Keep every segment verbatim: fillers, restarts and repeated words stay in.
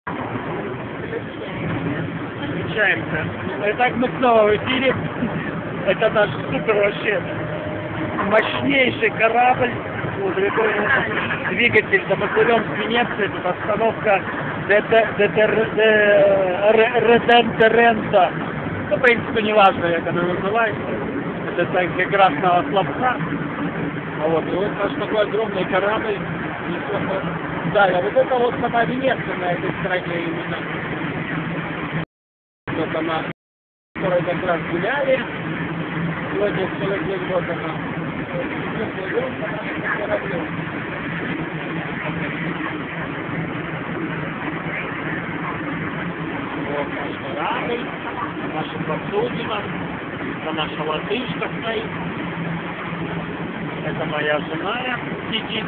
Встречаемся. Итак, мы снова в эфире. Это наш супер вообще мощнейший корабль. Двигатель, да, мы плывем с Венеции. Тут остановка Редентеренто. Ну, в принципе, не важно, как она называется. Это так, для красного словца. Вот, и вот наш такой огромный корабль. Да, а вот это вот сама Венеция на этой стороне именно. Вот она, в которой как раз гуляли. Сегодня целый день, вот она. Вот наш корабль, наша посудина, это наша латышка стоит. Это моя жена сидит.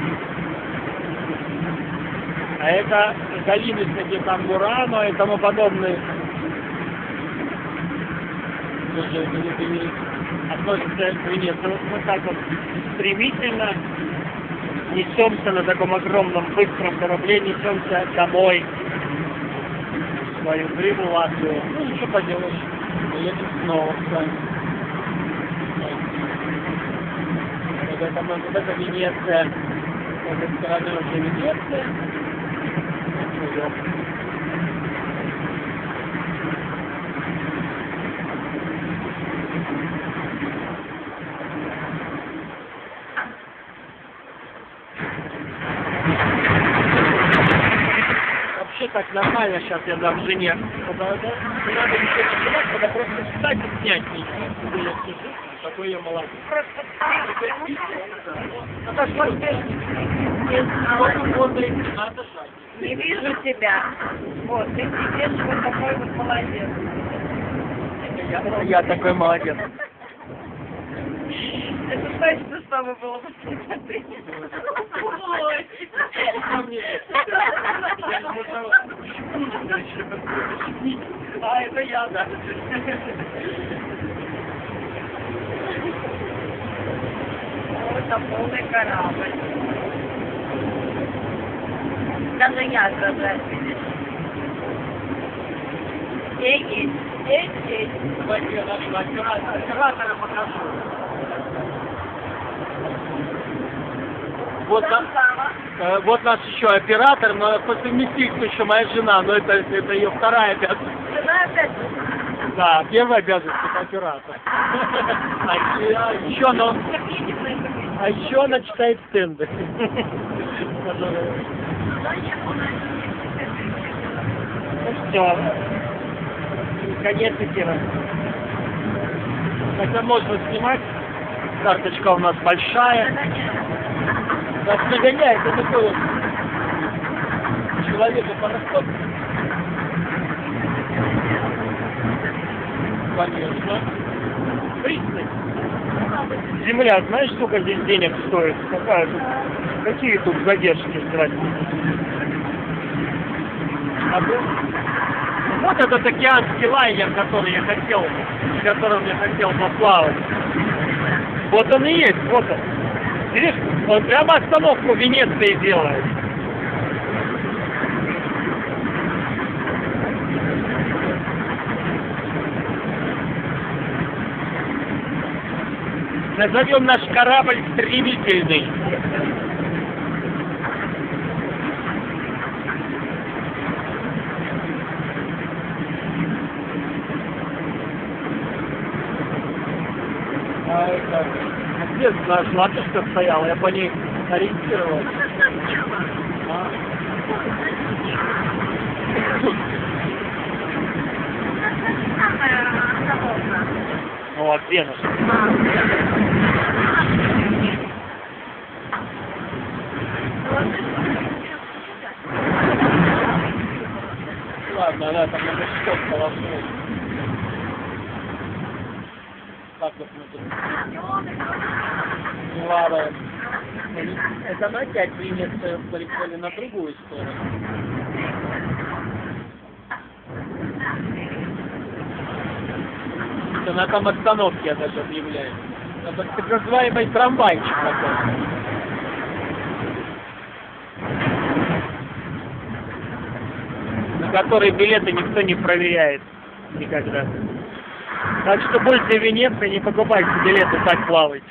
А это Галины всякие Тамбурано и тому подобные. Тоже относятся к Венеции. Вот мы так вот стремительно несемся на таком огромном быстром корабле, несемся домой. В свою Риму, Латвию. Ну, что поделаешь, мы едем снова с вами. Вот это, вот это Венеция. С этой стороны уже Венеция. Вообще так нормально сейчас я дам жене. Когда, да, не надо ничего не делать, когда просто встать и снять ничего. Я сижу, такой я молодец. Не вижу тебя. Вот, ты сидишь вот такой вот молодец. Я, я такой молодец. Это точно с тобой было бы смотреть. Ой. А, это я, да. Это полный корабль. Даже я сказать, видишь. Эй, эй, эй, эй. Давайте я нашего оператора покажу. Вот, на, э, вот наш еще оператор, но по совместительству еще моя жена, но это, это ее вторая обязанность. Жена опять? Да, первая обязанность это оператор. А, а еще она, а еще она читает стенды. Ну все, конец эфира. Хотя можно снимать, карточка у нас большая. Нас нагоняет, это такой вот человека пароход. Конечно. Пристань. Земля, знаешь, сколько здесь денег стоит? Какая тут? Какие тут задержки тратить? А вот этот океанский лайнер, который я хотел, с которым я хотел поплавать. Вот он и есть, вот он. Видишь, он прямо остановку в Венеции делает. Назовем наш корабль стремительный. А это... Где наш латышка стояла? Я по ней ориентировался. А? Ну а где наш? Ладно, да, там надо что полоснуть. Так вот мы тут плаваем. Это мы опять Венецию полетели на другую сторону. Это на там остановке я даже объявляю. Это так называемый трамвайчик такой. который билеты никто не проверяет никогда. Так что будете в Венеции, не покупайте билеты, так плавайте.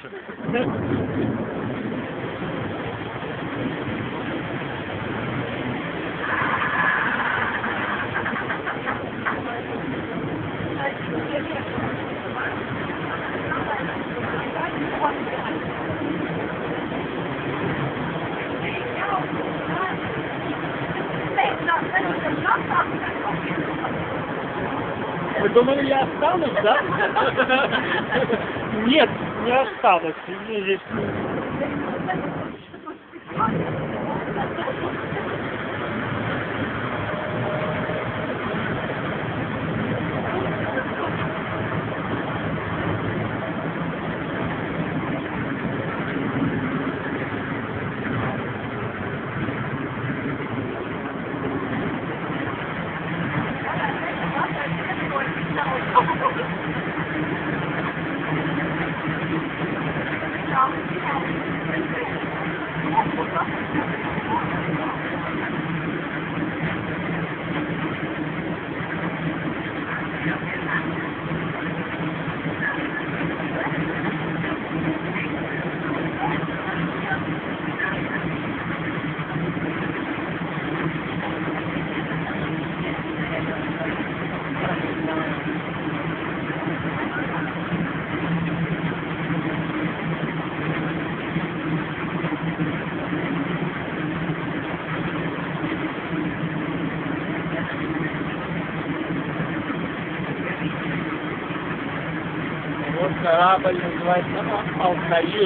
Вы думали, я останусь, да? Нет, не останусь. Мне здесь... Вот корабль называется Алтаир.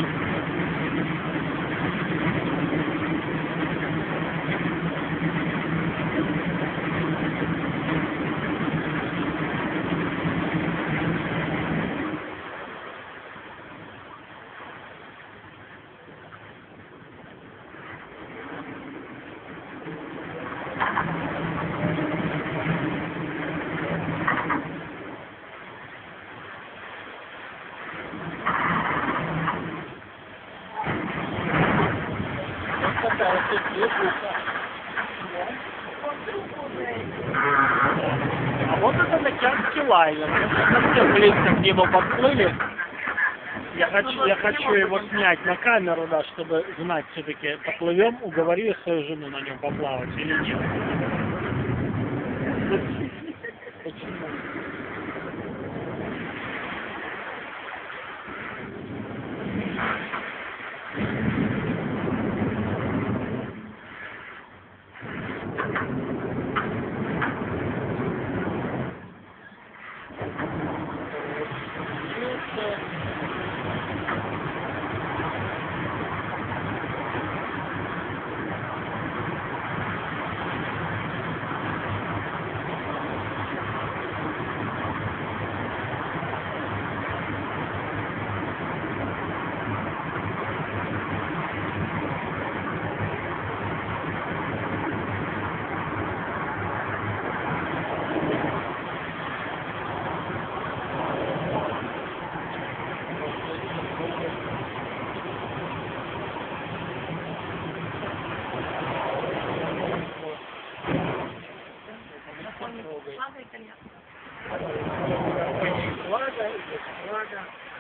А вот это Океанский лайнер. Мы совсем близко к нему подплыли. Я хочу, я хочу его снять на камеру, да, чтобы знать, все-таки поплывем, уговорю свою жену на нем поплавать или нет. Почему? Влага, влага.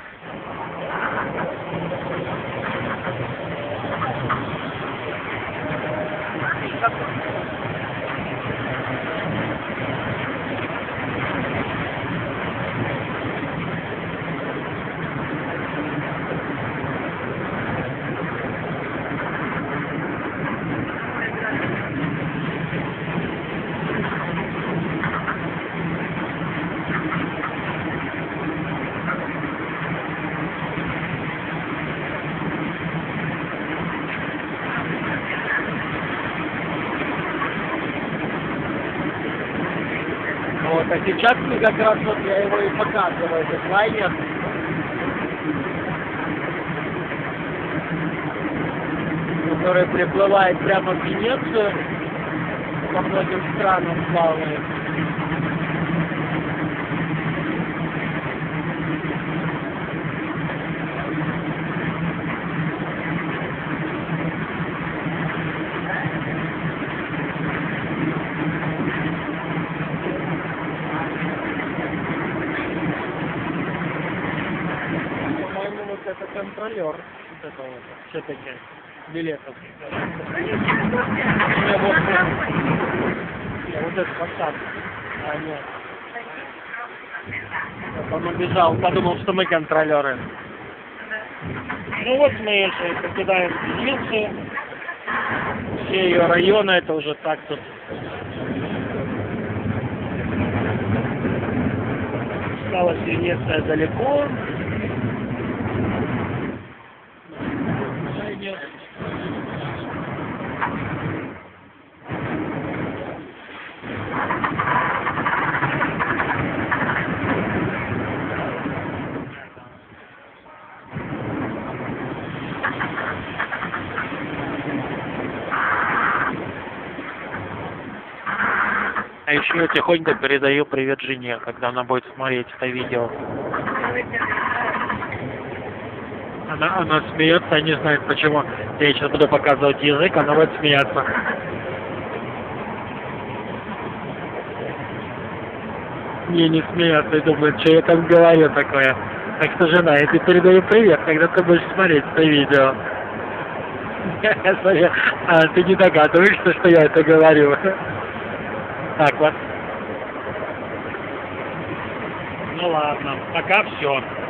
Вот, а сейчас мы как раз вот я его и показываю, этот лайнер. Который приплывает прямо в Венецию, по многим странам плавает. контролер. Вот это вот. Все-таки билетов. Не, Не, вот, не, вот этот фасад. А, нет. Он убежал, подумал, что мы контролеры. Ну вот мы же покидаем Венецию. Все ее районы, это уже так тут. Осталась Венеция далеко. А еще я тихонько передаю привет жене, когда она будет смотреть это видео. Она, она смеется, не знает почему. Я сейчас буду показывать язык, она будет смеяться. Не, не смеяться и думает, что я там говорю такое. Так что, жена, я тебе передаю привет, когда ты будешь смотреть это видео. А ты не догадываешься, что я это говорю? Так вот. Ну ладно, пока все.